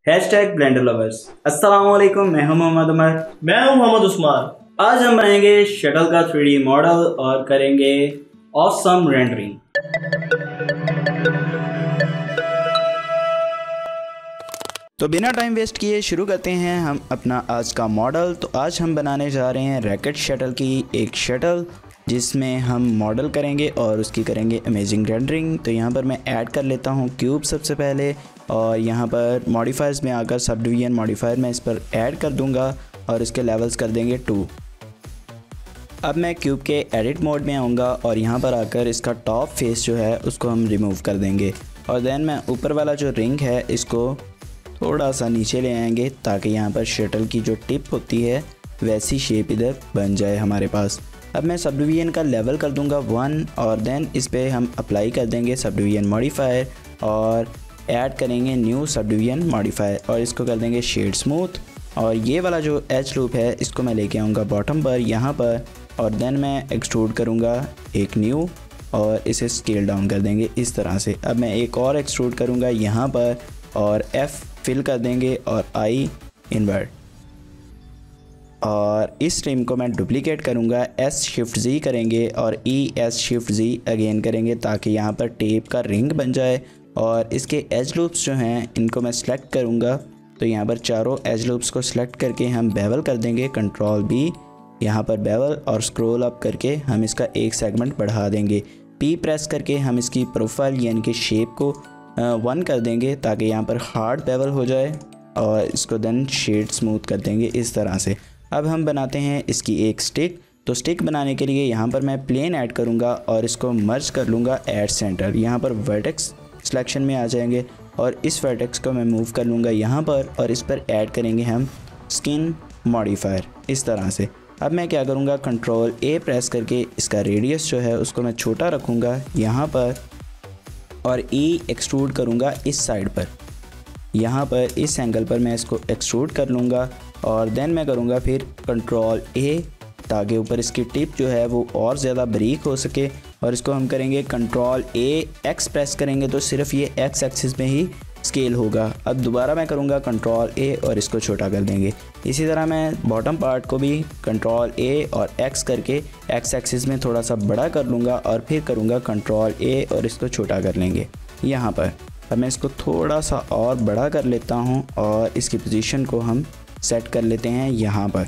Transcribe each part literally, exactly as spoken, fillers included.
Hash tag blender lovers. अस्सलामुअलैकुम, मैं हूं मोहम्मद उमर। मैं हूं मोहम्मद उस्मान। आज हम बनाएंगे शटल का थ्री डी मॉडल और करेंगे ऑसम रेंडरिंग। तो बिना टाइम वेस्ट किए शुरू करते हैं हम अपना आज का मॉडल। तो आज हम बनाने जा रहे हैं रैकेट शटल की एक शटल, जिसमें हम मॉडल करेंगे और उसकी करेंगे अमेजिंग रेंडरिंग। तो यहाँ पर मैं ऐड कर लेता हूँ क्यूब सबसे पहले, और यहाँ पर मॉडिफायर्स में आकर सब डिवीजन मॉडिफायर मैं इस पर ऐड कर दूँगा और इसके लेवल्स कर देंगे टू। अब मैं क्यूब के एडिट मोड में आऊँगा और यहाँ पर आकर इसका टॉप फेस जो है उसको हम रिमूव कर देंगे, और देन मैं ऊपर वाला जो रिंग है इसको थोड़ा सा नीचे ले आएंगे ताकि यहाँ पर शटल की जो टिप होती है वैसी शेप इधर बन जाए हमारे पास। अब मैं सब डिवीजन का लेवल कर दूंगा वन, और देन इस पर हम अप्लाई कर देंगे सब डिवीजन मॉडिफायर और ऐड करेंगे न्यू सब डिवीजन मॉडिफायर और इसको कर देंगे शेड स्मूथ। और ये वाला जो एज लूप है इसको मैं लेके आऊँगा बॉटम पर यहाँ पर, और देन मैं एक्सट्रूड करूँगा एक न्यू और इसे स्केल डाउन कर देंगे इस तरह से। अब मैं एक और एक्सट्रूड करूँगा यहाँ पर और एफ़ फिल कर देंगे और आई इन्वर्ट, और इस स्ट्रीम को मैं डुप्लीकेट करूँगा, एस शिफ्ट जी करेंगे और E S shift G again करेंगे ताकि यहाँ पर टेप का रिंग बन जाए। और इसके एज लूप्स जो हैं इनको मैं सेलेक्ट करूँगा, तो यहाँ पर चारों एज लूप्स को सेलेक्ट करके हम बेवल कर देंगे, कंट्रोल बी यहाँ पर बेवल, और स्क्रॉल अप करके हम इसका एक सेगमेंट बढ़ा देंगे। पी प्रेस करके हम इसकी प्रोफाइल यानी कि शेप को वन कर देंगे ताकि यहाँ पर हार्ड बेवल हो जाए, और इसको देन शेड स्मूथ कर देंगे इस तरह से। अब हम बनाते हैं इसकी एक स्टिक। तो स्टिक बनाने के लिए यहाँ पर मैं प्लेन ऐड करूँगा और इसको मर्ज कर लूँगा ऐड सेंटर। यहाँ पर वर्टेक्स सिलेक्शन में आ जाएंगे और इस वर्टेक्स को मैं मूव कर लूँगा यहाँ पर, और इस पर ऐड करेंगे हम स्किन मॉडिफायर इस तरह से। अब मैं क्या करूँगा, कंट्रोल ए प्रेस करके इसका रेडियस जो है उसको मैं छोटा रखूँगा यहाँ पर, और ई एक्सट्रूड करूँगा इस साइड पर, यहाँ पर इस एंगल पर मैं इसको एक्सट्रूड कर लूँगा, और देन मैं करूँगा फिर कंट्रोल ए ताकि ऊपर इसकी टिप जो है वो और ज़्यादा बारीक हो सके, और इसको हम करेंगे कंट्रोल ए एक्स प्रेस करेंगे तो सिर्फ ये एक्स एक्सिस में ही स्केल होगा। अब दोबारा मैं करूँगा कंट्रोल ए और इसको छोटा कर देंगे। इसी तरह मैं बॉटम पार्ट को भी कंट्रोल ए और एक्स करके एक्स एक्सिस में थोड़ा सा बड़ा कर लूँगा, और फिर करूँगा कंट्रोल ए और इसको छोटा कर लेंगे यहाँ पर। अब मैं इसको थोड़ा सा और बड़ा कर लेता हूँ और इसकी पोजीशन को हम सेट कर लेते हैं यहाँ पर।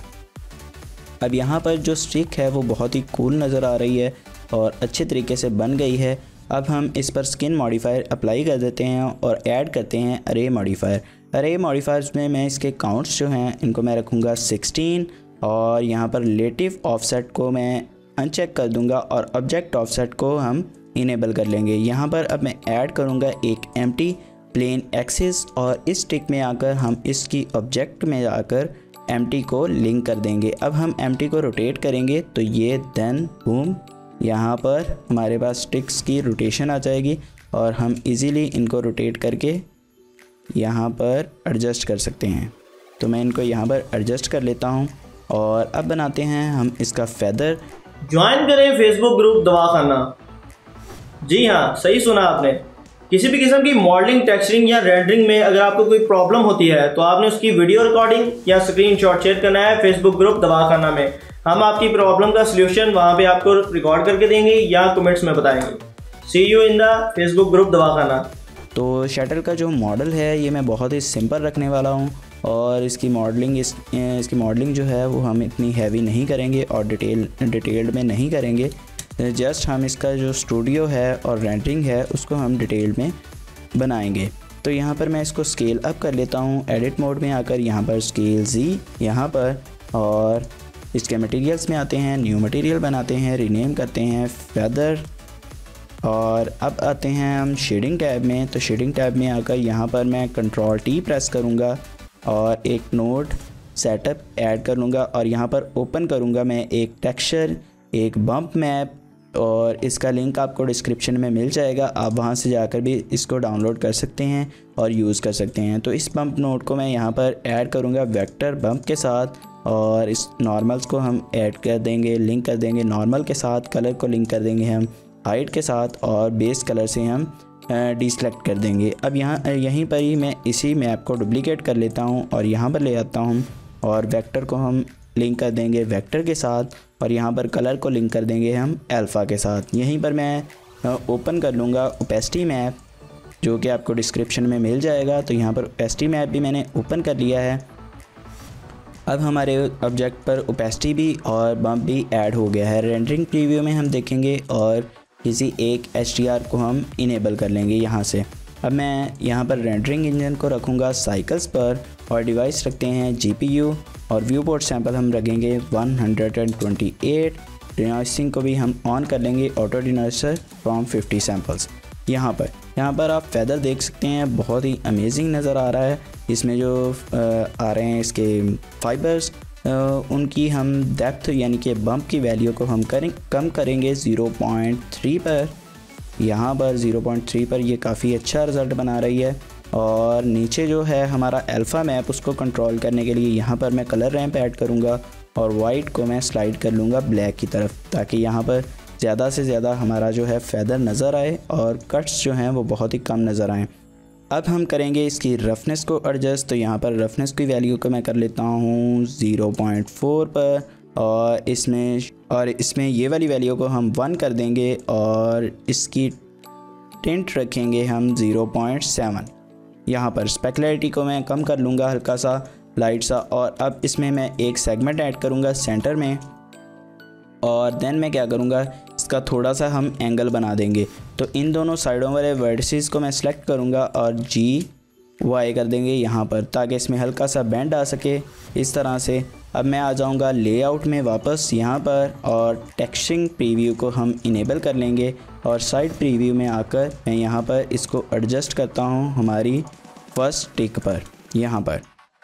अब यहाँ पर जो स्टिक है वो बहुत ही कूल नज़र आ रही है और अच्छे तरीके से बन गई है। अब हम इस पर स्किन मॉडिफायर अप्लाई कर देते हैं और ऐड करते हैं अरे मॉडिफायर। अरे मॉडिफायर्स में मैं इसके काउंट्स जो हैं इनको मैं रखूँगा सिक्सटीन, और यहाँ पर रिलेटिव ऑफसेट को मैं अनचेक कर दूँगा और ऑब्जेक्ट ऑफसेट को हम इनेबल कर लेंगे। यहाँ पर अब मैं ऐड करूँगा एक एम्प्टी प्लेन एक्सिस, और इस स्टिक में आकर हम इसकी ऑब्जेक्ट में आकर एम्प्टी को लिंक कर देंगे। अब हम एम्प्टी को रोटेट करेंगे तो ये देन बूम यहाँ पर हमारे पास स्टिक्स की रोटेशन आ जाएगी, और हम इजीली इनको रोटेट करके यहाँ पर एडजस्ट कर सकते हैं। तो मैं इनको यहाँ पर एडजस्ट कर लेता हूँ, और अब बनाते हैं हम इसका फेदर। ज्वाइन करें फेसबुक ग्रुप दवाखाना। जी हाँ, सही सुना आपने। किसी भी किस्म की मॉडलिंग, टेक्सचरिंग या रेंडरिंग में अगर आपको कोई प्रॉब्लम होती है तो आपने उसकी वीडियो रिकॉर्डिंग या स्क्रीनशॉट शेयर करना है फेसबुक ग्रुप दवाखाना में। हम आपकी प्रॉब्लम का सलूशन वहाँ पे आपको रिकॉर्ड करके देंगे या कमेंट्स में बताएंगे। See you in the Facebook group दवाखाना। तो शटल का जो मॉडल है ये मैं बहुत ही सिंपल रखने वाला हूँ, और इसकी मॉडलिंग इस इसकी मॉडलिंग जो है वो हम इतनी हैवी नहीं करेंगे और डिटेल डिटेल्ड में नहीं करेंगे। जस्ट हम इसका जो स्टूडियो है और रेंडरिंग है उसको हम डिटेल में बनाएंगे। तो यहाँ पर मैं इसको स्केल अप कर लेता हूँ एडिट मोड में आकर, यहाँ पर स्केल जी यहाँ पर, और इसके मटेरियल्स में आते हैं, न्यू मटेरियल बनाते हैं, रीनेम करते हैं फेदर, और अब आते हैं हम शेडिंग टैब में। तो शेडिंग टैब में आकर यहाँ पर मैं कंट्रोल टी प्रेस करूँगा और एक नोड सेटअप ऐड कर लूँगा, और यहाँ पर ओपन करूँगा मैं एक टेक्सचर, एक बम्प मैप, और इसका लिंक आपको डिस्क्रिप्शन में मिल जाएगा। आप वहाँ से जाकर भी इसको डाउनलोड कर सकते हैं और यूज़ कर सकते हैं। तो इस बम्प नोड को मैं यहाँ पर ऐड करूँगा वेक्टर बम्प के साथ, और इस नॉर्मल्स को हम ऐड कर देंगे, लिंक कर देंगे नॉर्मल के साथ, कलर को लिंक कर देंगे हम हाइट के साथ, और बेस कलर से हम डिसलेक्ट कर देंगे। अब यहाँ यहीं पर ही मैं इसी मैप को डुप्लीकेट कर लेता हूँ और यहाँ पर ले आता हूँ और वेक्टर को हम लिंक कर देंगे वेक्टर के साथ और यहाँ पर कलर को लिंक कर देंगे हम अल्फ़ा के साथ। यहीं पर मैं ओपन कर लूँगा ओपेसिटी मैप, जो कि आपको डिस्क्रिप्शन में मिल जाएगा। तो यहाँ पर ओपेसिटी मैप भी मैंने ओपन कर लिया है। अब हमारे ऑब्जेक्ट पर ओपेसिटी भी और बम्प भी ऐड हो गया है। रेंडरिंग प्रीव्यू में हम देखेंगे और किसी एक एच डी आर को हम इनेबल कर लेंगे यहाँ से। अब मैं यहाँ पर रेंडरिंग इंजन को रखूँगा साइकिल्स पर और डिवाइस रखते हैं जी पी यू और व्यू पोर्ट सैंपल हम रखेंगे one hundred twenty eight. Denoising को भी हम ऑन कर लेंगे auto denoiser from fifty samples. यहाँ पर यहाँ पर आप फेदर देख सकते हैं, बहुत ही अमेजिंग नज़र आ रहा है। इसमें जो आ रहे हैं इसके फाइबर्स, उनकी हम डेप्थ यानी कि बम्प की वैल्यू को हम करें कम करेंगे ज़ीरो पॉइंट थ्री पर। यहाँ पर ज़ीरो पॉइंट थ्री पर ये काफ़ी अच्छा रिज़ल्ट बना रही है। और नीचे जो है हमारा अल्फ़ा मैप, उसको कंट्रोल करने के लिए यहाँ पर मैं कलर रैंप ऐड करूँगा और वाइट को मैं स्लाइड कर लूँगा ब्लैक की तरफ, ताकि यहाँ पर ज़्यादा से ज़्यादा हमारा जो है फेदर नज़र आए और कट्स जो हैं वो बहुत ही कम नज़र आएँ। अब हम करेंगे इसकी रफनेस को एडजस्ट। तो यहाँ पर रफनेस की वैल्यू को मैं कर लेता हूँ ज़ीरो पॉइंट फोर पर और इसमें और इसमें ये वाली वैल्यू को हम वन कर देंगे और इसकी टिंट रखेंगे हम ज़ीरो पॉइंट सेवन। यहाँ पर स्पेकुलरिटी को मैं कम कर लूँगा हल्का सा लाइट सा। और अब इसमें मैं एक सेगमेंट ऐड करूँगा सेंटर में और देन मैं क्या करूँगा, इसका थोड़ा सा हम एंगल बना देंगे। तो इन दोनों साइडों वाले वर्टिसेस को मैं सेलेक्ट करूँगा और जी वाई कर देंगे यहाँ पर, ताकि इसमें हल्का सा बेंड आ सके इस तरह से। अब मैं आ जाऊँगा लेआउट में वापस यहाँ पर और टेक्सचरिंग प्रीव्यू को हम इनेबल कर लेंगे और साइड प्रीव्यू में आकर मैं यहाँ पर इसको एडजस्ट करता हूँ हमारी फर्स्ट टिक पर। यहाँ पर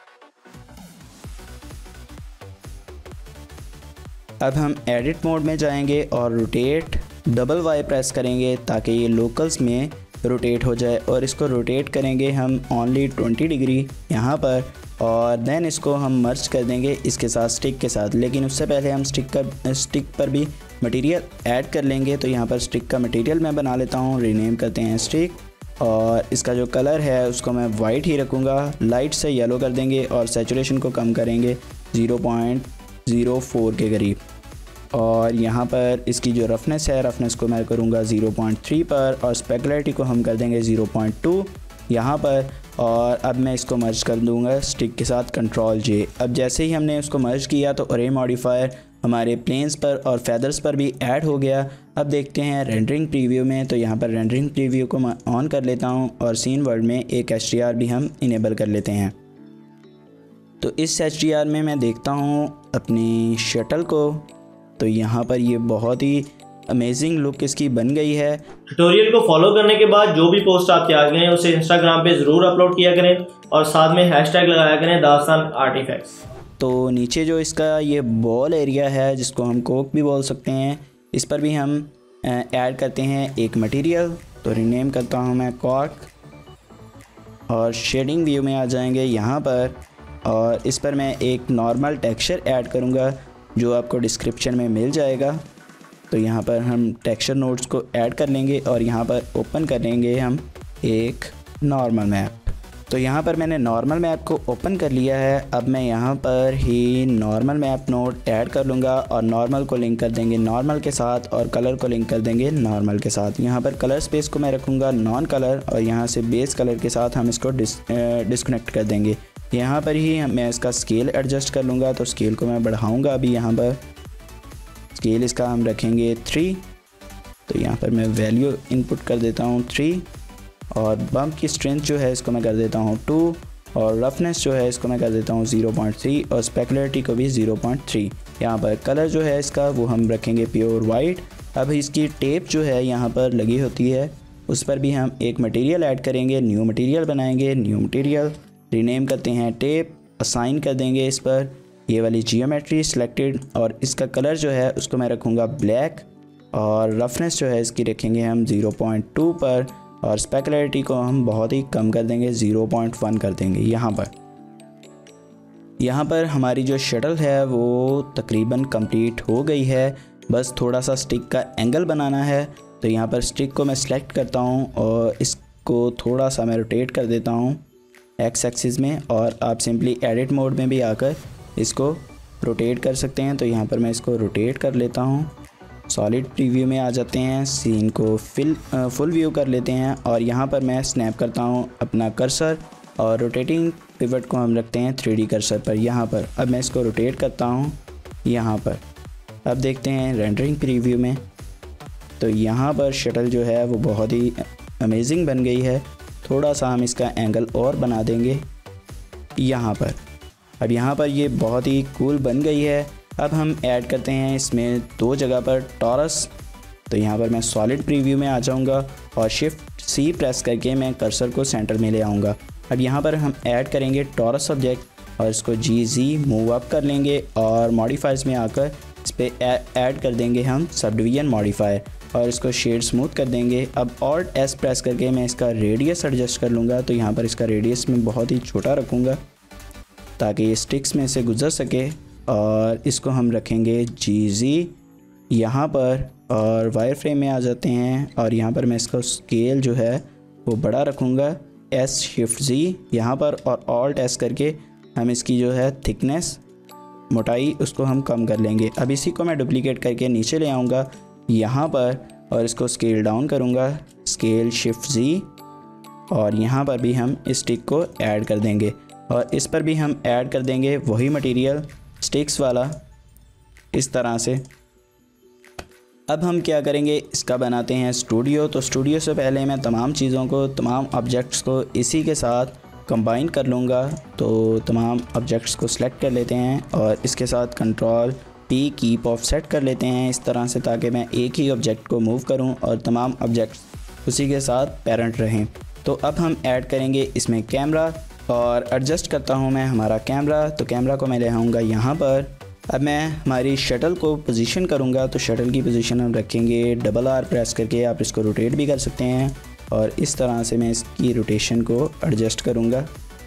अब हम एडिट मोड में जाएंगे और रोटेट डबल वाई प्रेस करेंगे ताकि ये लोकल्स में रोटेट हो जाए और इसको रोटेट करेंगे हम ओनली ट्वेंटी डिग्री यहाँ पर और देन इसको हम मर्ज कर देंगे इसके साथ स्टिक के साथ। लेकिन उससे पहले हम स्टिक का स्टिक पर भी मटेरियल ऐड कर लेंगे। तो यहाँ पर स्टिक का मटेरियल मैं बना लेता हूँ, रीनेम करते हैं स्टिक और इसका जो कलर है उसको मैं वाइट ही रखूँगा, लाइट से येलो कर देंगे और सैचुरेशन को कम करेंगे ज़ीरो पॉइंट ज़ीरो फोर के करीब। और यहाँ पर इसकी जो रफनेस है, रफनेस को मैं करूँगा ज़ीरो पॉइंट थ्री पर और स्पेकुलरिटी को हम कर देंगे ज़ीरो पॉइंट टू यहाँ पर। और अब मैं इसको मर्ज कर दूँगा स्टिक के साथ कंट्रोल जे। अब जैसे ही हमने उसको मर्ज किया तो अरे मॉडिफायर हमारे प्लेन्स पर और फेदर्स पर भी ऐड हो गया। अब देखते हैं रेंडरिंग प्रीव्यू में। तो यहाँ पर रेंडरिंग प्रीव्यू को मैं ऑन कर लेता हूँ और सीन वर्ल्ड में एक एच डी आर भी हम इनेबल कर लेते हैं। तो इस एच डी आर में मैं देखता हूँ अपनी शटल को, तो यहाँ पर ये बहुत ही अमेजिंग लुक इसकी बन गई है। ट्यूटोरियल को फॉलो करने के बाद जो भी पोस्ट आपके आ गए हैं उसे इंस्टाग्राम पे ज़रूर अपलोड किया करें और साथ में हैशटैग लगाया करें दास्तान आर्टिफैक्ट्स। तो नीचे जो इसका ये बॉल एरिया है, जिसको हम कोक भी बोल सकते हैं, इस पर भी हम ऐड करते हैं एक मटेरियल। तो रीनेम करता हूँ मैं कॉक और शेडिंग व्यू में आ जाएंगे यहाँ पर और इस पर मैं एक नॉर्मल टेक्सचर ऐड करूँगा जो आपको डिस्क्रिप्शन में मिल जाएगा। तो यहाँ पर हम टेक्सचर नोड्स को ऐड कर लेंगे और यहाँ पर ओपन करेंगे हम एक नॉर्मल मैप। तो यहाँ पर मैंने नॉर्मल मैप को ओपन कर लिया है। अब मैं यहाँ पर ही नॉर्मल मैप नोड ऐड कर लूँगा और नॉर्मल को लिंक कर देंगे नॉर्मल के साथ और कलर को लिंक कर देंगे नॉर्मल के साथ। यहाँ पर कलर स्पेस को मैं रखूँगा नॉन कलर और यहाँ से बेस कलर के साथ हम इसको डिस डिस्कनेक्ट कर देंगे। यहाँ पर ही मैं इसका स्केल एडजस्ट कर लूँगा। तो स्केल को मैं बढ़ाऊँगा अभी, यहाँ पर स्केल इसका हम रखेंगे थ्री। तो यहाँ पर मैं वैल्यू इनपुट कर देता हूँ थ्री और बम्प की स्ट्रेंथ जो है इसको मैं कर देता हूँ टू और रफनेस जो है इसको मैं कर देता हूँ ज़ीरो पॉइंट थ्री और स्पेकुलरिटी को भी ज़ीरो पॉइंट थ्री। यहाँ पर कलर जो है इसका वो हम रखेंगे प्योर वाइट। अब इसकी टेप जो है यहाँ पर लगी होती है उस पर भी हम एक मटेरियल ऐड करेंगे, न्यू मटेरियल बनाएंगे, न्यू मटेरियल रीनेम करते हैं टेप, असाइन कर देंगे इस पर ये वाली जियोमेट्री सिलेक्टेड और इसका कलर जो है उसको मैं रखूँगा ब्लैक और रफनेस जो है इसकी रखेंगे हम ज़ीरो पॉइंट टू पर और स्पेकुलरिटी को हम बहुत ही कम कर देंगे, ज़ीरो पॉइंट वन कर देंगे। यहाँ पर यहाँ पर हमारी जो शटल है वो तकरीबन कंप्लीट हो गई है, बस थोड़ा सा स्टिक का एंगल बनाना है तो यहाँ पर स्टिक को मैं सिलेक्ट करता हूँ और इसको थोड़ा सा मैं रोटेट कर देता हूँ एक्स एक्सिस में, और आप सिंपली एडिट मोड में भी आकर इसको रोटेट कर सकते हैं। तो यहाँ पर मैं इसको रोटेट कर लेता हूँ। सॉलिड प्रीव्यू में आ जाते हैं, सीन को फिल फुल व्यू कर लेते हैं और यहाँ पर मैं स्नैप करता हूँ अपना कर्सर और रोटेटिंग पिवट को हम रखते हैं थ्री डी कर्सर पर यहाँ पर। अब मैं इसको रोटेट करता हूँ यहाँ पर। अब देखते हैं रेंडरिंग प्रीव्यू में, तो यहाँ पर शटल जो है वो बहुत ही अमेजिंग बन गई है। थोड़ा सा हम इसका एंगल और बना देंगे यहाँ पर। अब यहाँ पर ये बहुत ही कूल बन गई है। अब हम ऐड करते हैं इसमें दो जगह पर टॉरस। तो यहाँ पर मैं सॉलिड प्रीव्यू में आ जाऊँगा और शिफ्ट सी प्रेस करके मैं कर्सर को सेंटर में ले आऊँगा। अब यहाँ पर हम ऐड करेंगे टॉरस ऑब्जेक्ट और इसको जी जी मूव अप कर लेंगे और मॉडिफायर्स में आकर इस पर ऐड कर देंगे हम सब डिवीजन मॉडिफायर और इसको शेड स्मूथ कर देंगे। अब ऑल्ट एस प्रेस करके मैं इसका रेडियस एडजस्ट कर लूँगा। तो यहाँ पर इसका रेडियस मैं बहुत ही छोटा रखूँगा ताकि ये स्टिक्स में से गुजर सके, और इसको हम रखेंगे जी जी यहाँ पर और वायर फ्रेम में आ जाते हैं और यहाँ पर मैं इसका स्केल जो है वो बड़ा रखूँगा एस शिफ्ट जी यहाँ पर, और ऑल्ट एस करके हम इसकी जो है थिकनेस मोटाई उसको हम कम कर लेंगे। अब इसी को मैं डुप्लीकेट करके नीचे ले आऊँगा यहाँ पर और इसको स्केल डाउन करूँगा, स्केल शिफ्ट जी, और यहाँ पर भी हम इस स्टिक को ऐड कर देंगे और इस पर भी हम ऐड कर देंगे वही मटेरियल स्टिक्स वाला इस तरह से। अब हम क्या करेंगे, इसका बनाते हैं स्टूडियो। तो स्टूडियो से पहले मैं तमाम चीज़ों को, तमाम ऑब्जेक्ट्स को इसी के साथ कंबाइन कर लूँगा। तो तमाम ऑब्जेक्ट्स को सिलेक्ट कर लेते हैं और इसके साथ कंट्रोल पी कीप ऑफसेट कर लेते हैं इस तरह से, ताकि मैं एक ही ऑब्जेक्ट को मूव करूं और तमाम ऑब्जेक्ट्स उसी के साथ पेरेंट रहें। तो अब हम ऐड करेंगे इसमें कैमरा और एडजस्ट करता हूं मैं हमारा कैमरा। तो कैमरा को मैं ले आऊँगा यहाँ पर। अब मैं हमारी शटल को पोजीशन करूँगा। तो शटल की पोजीशन हम रखेंगे डबल आर प्रेस करके, आप इसको रोटेट भी कर सकते हैं और इस तरह से मैं इसकी रोटेशन को एडजस्ट करूँगा।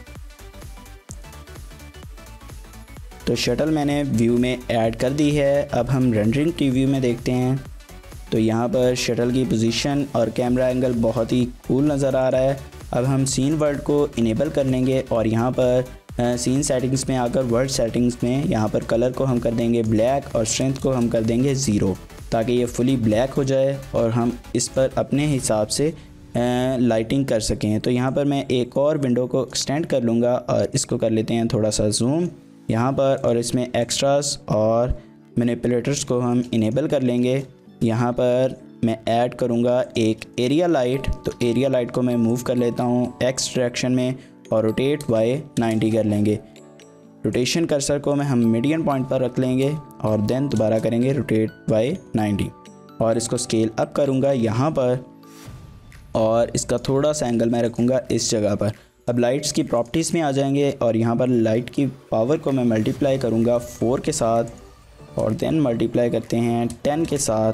तो शटल मैंने व्यू में ऐड कर दी है। अब हम रेंडरिंग प्रीव्यू में देखते हैं। तो यहाँ पर शटल की पोजीशन और कैमरा एंगल बहुत ही कूल नज़र आ रहा है। अब हम सीन वर्ल्ड को इनेबल कर लेंगे और यहाँ पर सीन सेटिंग्स में आकर वर्ल्ड सेटिंग्स में यहाँ पर कलर को हम कर देंगे ब्लैक और स्ट्रेंथ को हम कर देंगे ज़ीरो, ताकि ये फुली ब्लैक हो जाए और हम इस पर अपने हिसाब से लाइटिंग कर सकें। तो यहाँ पर मैं एक और विंडो को एक्सटेंड कर लूँगा और इसको कर लेते हैं थोड़ा सा जूम यहाँ पर, और इसमें एक्स्ट्रास और मैनिपुलेटर्स को हम इनेबल कर लेंगे। यहाँ पर मैं ऐड करूँगा एक एरिया लाइट। तो एरिया लाइट को मैं मूव कर लेता हूँ एक्स डायरेक्शन में और रोटेट बाय नाइन्टी कर लेंगे। रोटेशन कर्सर को मैं हम मीडियन पॉइंट पर रख लेंगे और देन दोबारा करेंगे रोटेट बाय नाइन्टी और इसको स्केल अप करूँगा यहाँ पर और इसका थोड़ा सा एंगल मैं रखूँगा इस जगह पर। अब लाइट्स की प्रॉपर्टीज़ में आ जाएंगे और यहाँ पर लाइट की पावर को मैं मल्टीप्लाई करूँगा फोर के साथ और देन मल्टीप्लाई करते हैं टेन के साथ,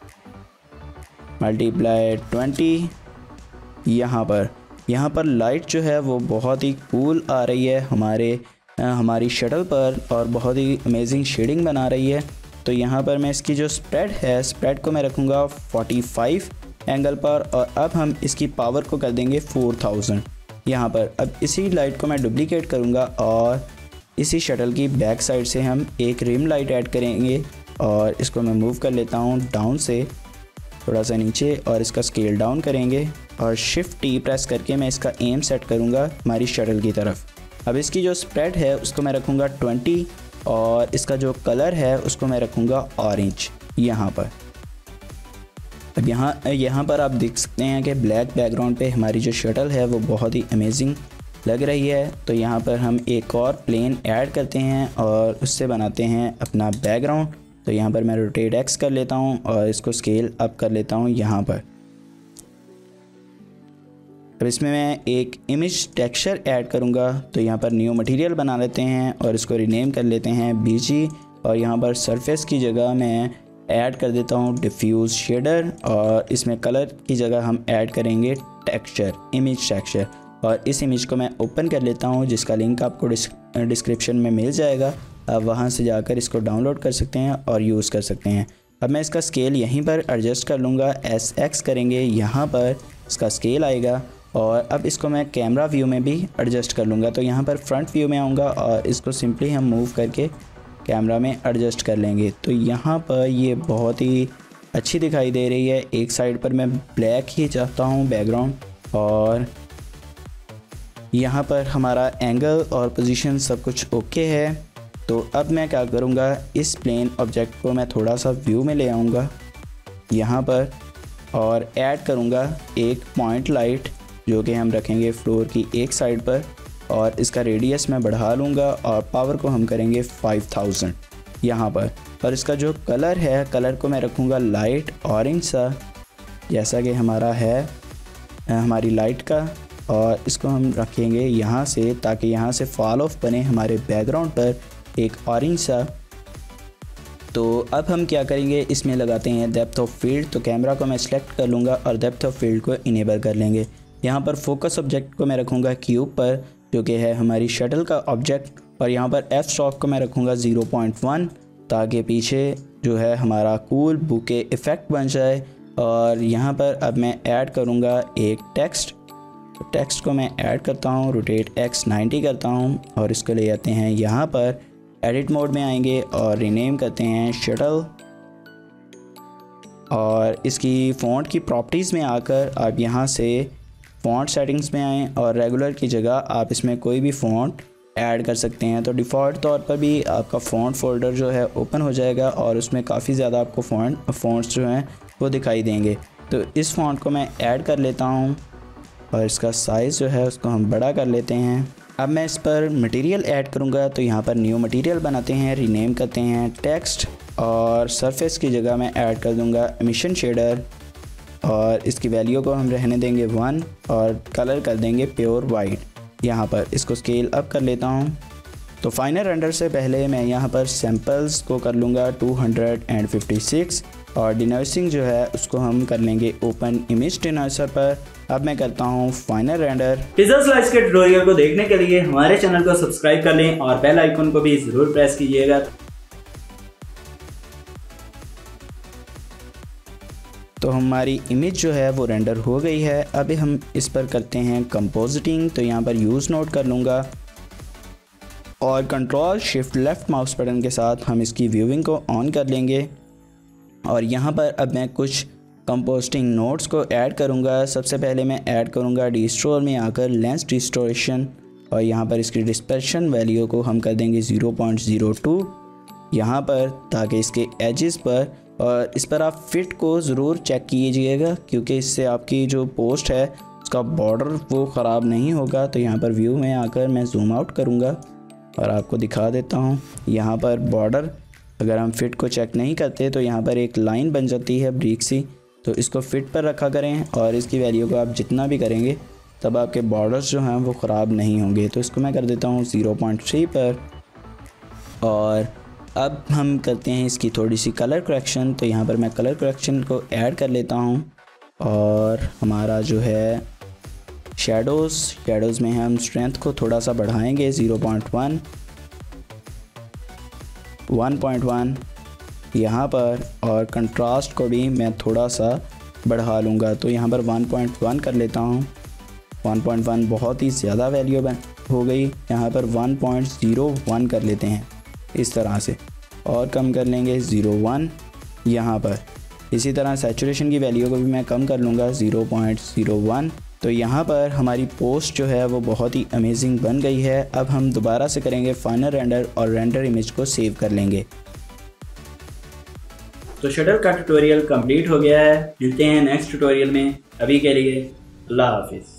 मल्टीप्लाई ट्वेंटी। यहाँ पर यहाँ पर लाइट जो है वो बहुत ही कूल आ रही है हमारे हमारी शटल पर और बहुत ही अमेजिंग शेडिंग बना रही है। तो यहाँ पर मैं इसकी जो स्प्रेड है, स्प्रेड को मैं रखूँगा फोर्टी फाइव एंगल पर और अब हम इसकी पावर को कर देंगे फोर थाउजेंड यहाँ पर। अब इसी लाइट को मैं डुप्लीकेट करूँगा और इसी शटल की बैक साइड से हम एक रिम लाइट ऐड करेंगे और इसको मैं मूव कर लेता हूँ डाउन से थोड़ा सा नीचे और इसका स्केल डाउन करेंगे और शिफ्ट टी प्रेस करके मैं इसका एम सेट करूँगा हमारी शटल की तरफ। अब इसकी जो स्प्रेड है उसको मैं रखूँगा ट्वेंटी और इसका जो कलर है उसको मैं रखूँगा ऑरेंज यहाँ पर। अब यहाँ यहाँ पर आप देख सकते हैं कि ब्लैक बैकग्राउंड पे हमारी जो शटल है वो बहुत ही अमेजिंग लग रही है। तो यहाँ पर हम एक और प्लेन ऐड करते हैं और उससे बनाते हैं अपना बैकग्राउंड। तो यहाँ पर मैं रोटेट एक्स कर लेता हूँ और इसको स्केल अप कर लेता हूँ यहाँ पर। अब इसमें मैं एक इमेज टेक्सचर ऐड करूँगा। तो यहाँ पर न्यू मटेरियल बना लेते हैं और इसको रीनेम कर लेते हैं बीजी और यहाँ पर सरफेस की जगह मैं ऐड कर देता हूँ डिफ्यूज़ शेडर और इसमें कलर की जगह हम ऐड करेंगे टेक्सचर, इमेज टेक्सचर। और इस इमेज को मैं ओपन कर लेता हूँ जिसका लिंक आपको डिस्क्रिप्शन में मिल जाएगा। आप वहाँ से जाकर इसको डाउनलोड कर सकते हैं और यूज़ कर सकते हैं। अब मैं इसका स्केल यहीं पर एडजस्ट कर लूँगा, एस एक्स करेंगे, यहाँ पर इसका स्केल आएगा और अब इसको मैं कैमरा व्यू में भी एडजस्ट कर लूँगा। तो यहाँ पर फ्रंट व्यू में आऊँगा और इसको सिंपली हम मूव करके कैमरा में एडजस्ट कर लेंगे। तो यहाँ पर ये बहुत ही अच्छी दिखाई दे रही है। एक साइड पर मैं ब्लैक ही चाहता हूँ बैकग्राउंड, और यहाँ पर हमारा एंगल और पोजीशन सब कुछ ओके है। तो अब मैं क्या करूँगा, इस प्लेन ऑब्जेक्ट को मैं थोड़ा सा व्यू में ले आऊँगा यहाँ पर और ऐड करूँगा एक पॉइंट लाइट जो कि हम रखेंगे फ्लोर की एक साइड पर, और इसका रेडियस मैं बढ़ा लूँगा और पावर को हम करेंगे फाइव थाउजेंड यहाँ पर। और इसका जो कलर है, कलर को मैं रखूँगा लाइट ऑरेंज सा, जैसा कि हमारा है हमारी लाइट का, और इसको हम रखेंगे यहाँ से ताकि यहाँ से फॉल ऑफ बने हमारे बैकग्राउंड पर एक ऑरेंज सा। तो अब हम क्या करेंगे, इसमें लगाते हैं डेप्थ ऑफ फील्ड। तो कैमरा को मैं सिलेक्ट कर लूँगा और डेप्थ ऑफ फील्ड को इनेबल कर लेंगे। यहाँ पर फोकस ऑब्जेक्ट को मैं रखूँगा क्यूब पर, जो कि है हमारी शटल का ऑब्जेक्ट, और यहाँ पर एफ स्टॉक को मैं रखूँगा ज़ीरो पॉइंट वन ताकि पीछे जो है हमारा कूल बुके इफ़ेक्ट बन जाए। और यहाँ पर अब मैं ऐड करूँगा एक टेक्स्ट। टेक्स्ट को मैं ऐड करता हूँ, रोटेट एक्स नाइन्टी करता हूँ और इसको ले जाते हैं यहाँ पर एडिट मोड में आएंगे और रीनेम करते हैं शटल। और इसकी फ़ॉन्ट की प्रॉपर्टीज़ में आकर आप यहाँ से फ़ॉन्ट सेटिंग्स में आएँ और रेगुलर की जगह आप इसमें कोई भी फ़ॉन्ट ऐड कर सकते हैं। तो डिफ़ॉल्ट तौर पर भी आपका फ़ॉन्ट फ़ोल्डर जो है ओपन हो जाएगा और उसमें काफ़ी ज़्यादा आपको फ़ॉन्ट फ़ॉन्ट्स जो हैं वो दिखाई देंगे। तो इस फ़ॉन्ट को मैं ऐड कर लेता हूँ और इसका साइज़ जो है उसको हम बड़ा कर लेते हैं। अब मैं इस पर मटेरियल ऐड करूँगा, तो यहाँ पर न्यू मटेरियल बनाते हैं, रीनेम करते हैं टेक्स्ट, और सरफेस की जगह मैं ऐड कर दूँगा एमिशन शेडर, और इसकी वैल्यू को हम रहने देंगे वन और कलर कर देंगे प्योर वाइट। यहाँ पर इसको स्केल अप कर लेता हूँ। तो फाइनल रेंडर से पहले मैं यहाँ पर सैम्पल्स को कर लूँगा टू फिफ्टी सिक्स, और डिनॉइसिंग जो है उसको हम कर लेंगे ओपन इमेज डिनॉइसर पर। अब मैं करता हूँ फाइनल रेंडर। टीजर स्लाइड्स के ट्यूटोरियल को देखने के लिए हमारे चैनल को सब्सक्राइब कर लें और बेल आइकन को भी जरूर प्रेस कीजिएगा। तो हमारी इमेज जो है वो रेंडर हो गई है। अभी हम इस पर करते हैं कंपोजिटिंग। तो यहाँ पर यूज़ नोट कर लूँगा और control shift left mouse button के साथ हम इसकी व्यूइंग को ऑन कर लेंगे। और यहाँ पर अब मैं कुछ कंपोजिटिंग नोट्स को ऐड करूँगा। सबसे पहले मैं ऐड करूँगा डिस्टोर में आकर लेंस डिस्टोरेशन, और यहाँ पर इसकी डिस्पर्शन वैल्यू को हम कर देंगे ज़ीरो पॉइंट ज़ीरो टू यहाँ पर, ताकि इसके एजेस पर, और इस पर आप फिट को ज़रूर चेक कीजिएगा क्योंकि इससे आपकी जो पोस्ट है उसका बॉर्डर वो ख़राब नहीं होगा। तो यहाँ पर व्यू में आकर मैं जूम आउट करूँगा और आपको दिखा देता हूँ। यहाँ पर बॉर्डर अगर हम फिट को चेक नहीं करते तो यहाँ पर एक लाइन बन जाती है ब्रिक सी, तो इसको फिट पर रखा करें और इसकी वैल्यू को आप जितना भी करेंगे तब आपके बॉर्डर्स जो हैं वो ख़राब नहीं होंगे। तो इसको मैं कर देता हूँ ज़ीरो पॉइंट थ्री पर। और अब हम करते हैं इसकी थोड़ी सी कलर करेक्शन। तो यहाँ पर मैं कलर करेक्शन को ऐड कर लेता हूँ, और हमारा जो है शेडोज़ शेडोज़ में हम स्ट्रेंथ को थोड़ा सा बढ़ाएंगे zero point one one point one यहाँ पर, और कंट्रास्ट को भी मैं थोड़ा सा बढ़ा लूँगा। तो यहाँ पर वन पॉइंट वन कर लेता हूँ। वन पॉइंट वन बहुत ही ज़्यादा वैल्यू बन हो गई। यहाँ पर वन पॉइंट ज़ीरो वन कर लेते हैं इस तरह से, और कम कर लेंगे ज़ीरो वन यहाँ पर। इसी तरह सैचुरेशन की वैल्यू को भी मैं कम कर लूँगा ज़ीरो पॉइंट ज़ीरो वन। तो यहाँ पर हमारी पोस्ट जो है वो बहुत ही अमेजिंग बन गई है। अब हम दोबारा से करेंगे फाइनल रेंडर और रेंडर इमेज को सेव कर लेंगे। तो शटल का ट्यूटोरियल कंप्लीट हो गया है। मिलते हैं नेक्स्ट ट्यूटोरियल में। अभी के लिए अल्लाह हाफिज़।